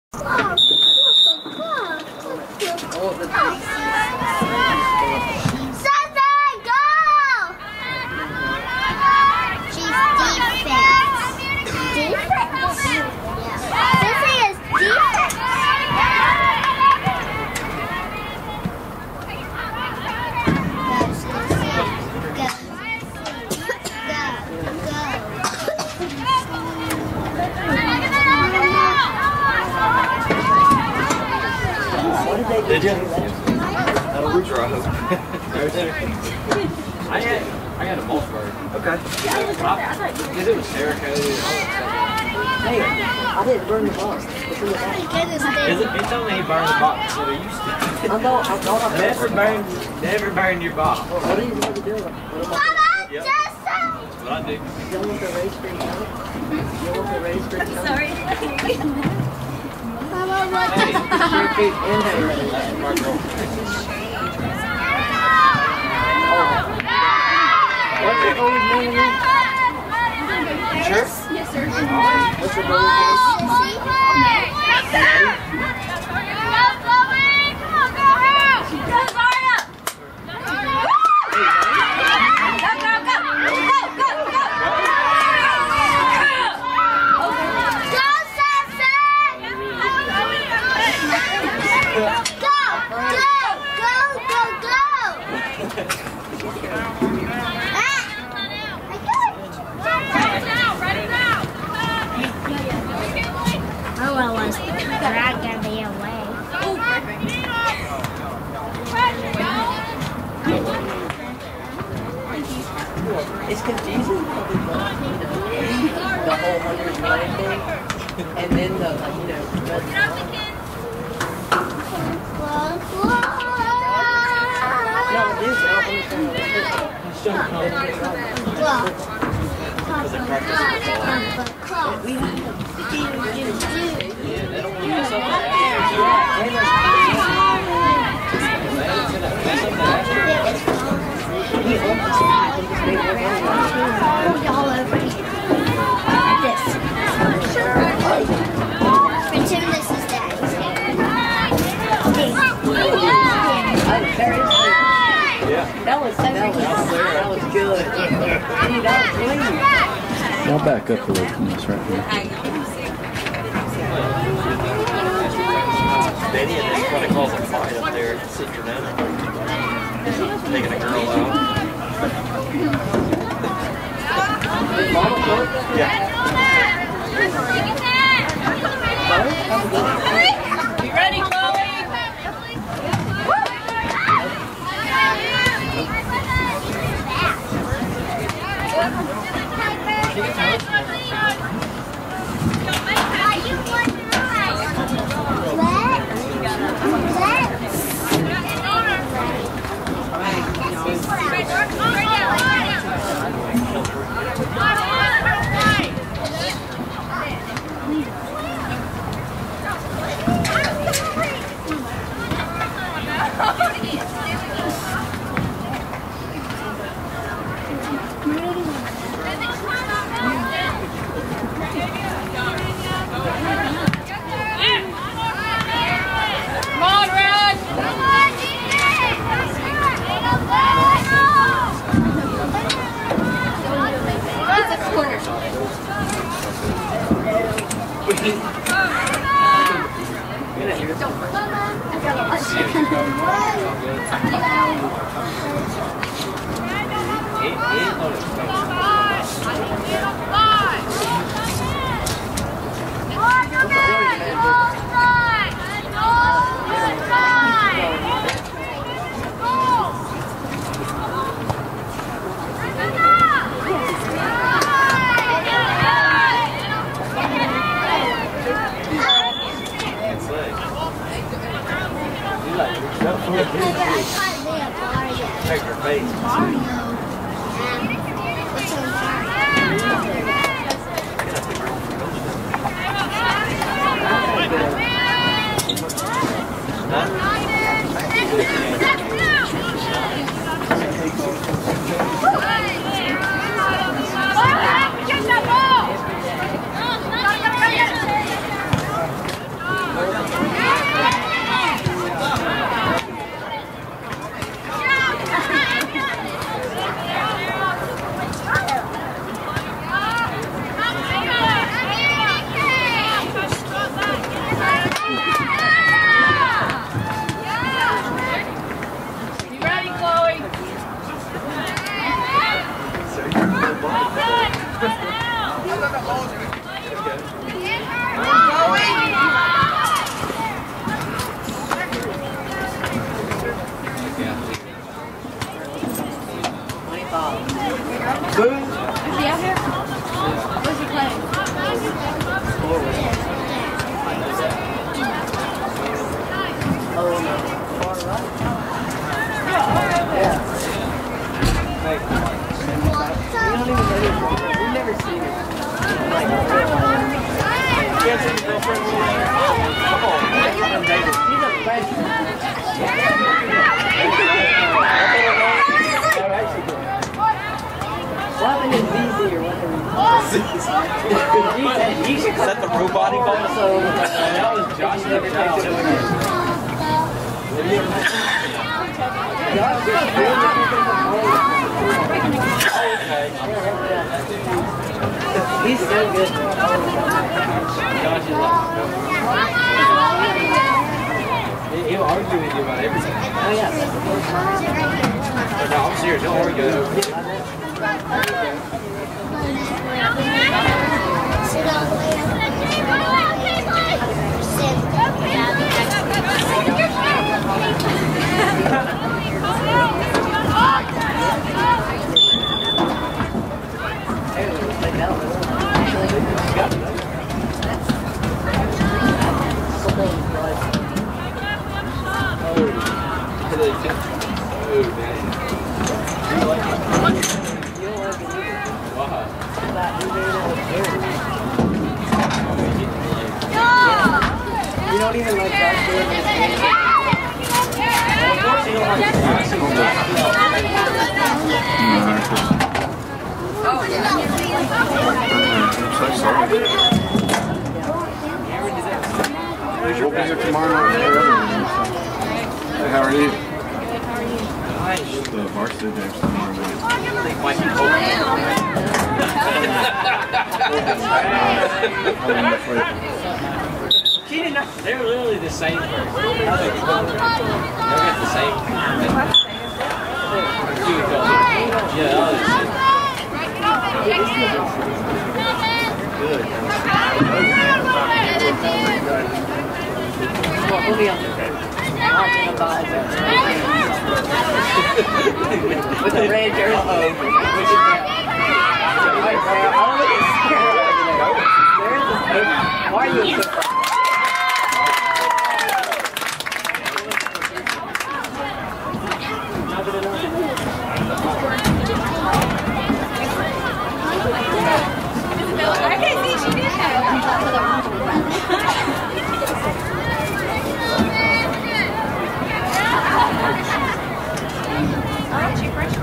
Did you? That'll drive. I had a mulch bird. Okay. Because it was Sarah-coated. Hey, I didn't burn the box. It's in the back. He told me he burned the box, so they used to. I thought I Never burn your box. What do you want to do? Yep. What I do. You don't want the race for your tongue? You don't want the race for your tongue? Sorry. Hey, keep inhaling. That's my girlfriend. What's your old name again? Sure? Yes, sir. What's your old name? It's confusing, the whole 100 line thing, and then the, like, you know, no, it is out on All over here. This. Pretend this is Daddy's hair. Yeah. That was good. That was clean. I'll back up a little from this right here. Benny, and that's what it calls a fight up there at Citrus. Taking a girl out. Yeah. You ready, Chloe? Take her face. Boom. Is he out here? Where's he playing? Oh, no. Far right? Yeah. You don't even know this. We've never seen it. Like, You guys seen your girlfriend? Come on, man. he's a freshman. What happened in VZ or whatever? Is that the robot he called? So, that was Josh never takes it away. Josh just really he's so good. Josh is he'll argue with you about everything. Oh, yeah. No, I'm serious. He'll argue. Sit all the way up. You don't even like that game. I'm so sorry. We'll be here tomorrow night for other games. Hey, how are you? The varsity games tomorrow night. They're literally the same person. They'll get the same. Yeah, good. We'll be on the with the red jersey. Why are you so I can't see she did that. Aren't you freshman?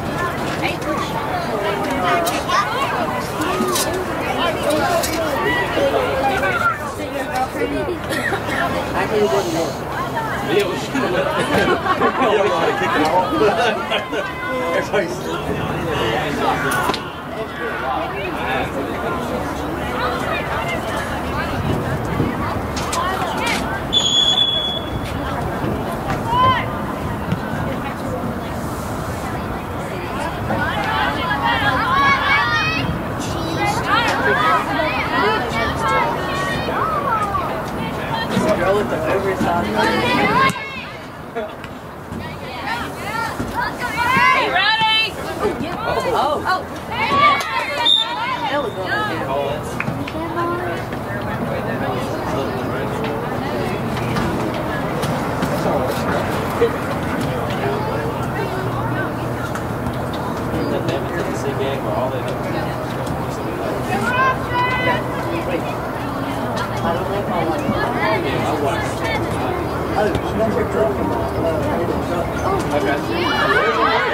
Actually, it didn't work. You don't know how to kick it off. Everybody's Girl with the oversized. Hey, ready? Oh. Oh. That was one. I don't like all that. Oh, that's your truck.